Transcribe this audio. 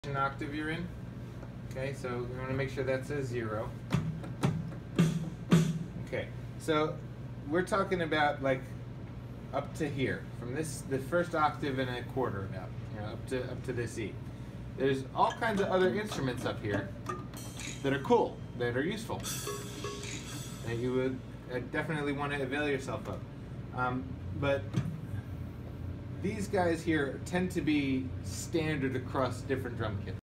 octave you're in. Okay, so we want to make sure that says 0. Okay, so we're talking about like up to here, from this, the first octave and a quarter, about, you know, up to this E. There's all kinds of other instruments up here that are cool, that are useful, that you would definitely want to avail yourself of. But these guys here tend to be standard across different drum kits.